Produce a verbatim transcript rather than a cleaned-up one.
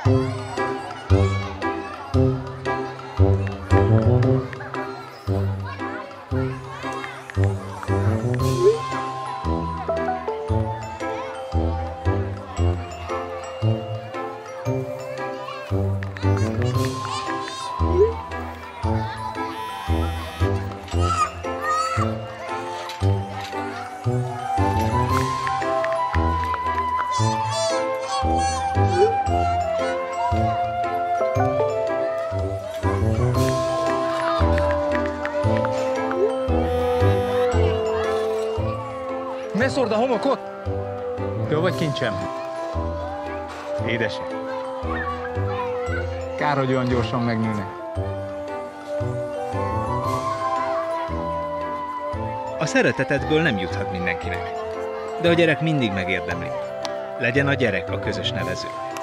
Ne szórd a homokot! Jó vagy, kincsem? Édesek. Kár, hogy olyan gyorsan megnőnek. A szeretetedből nem juthat mindenkinek, de a gyerek mindig megérdemli. Legyen a gyerek a közös nevező.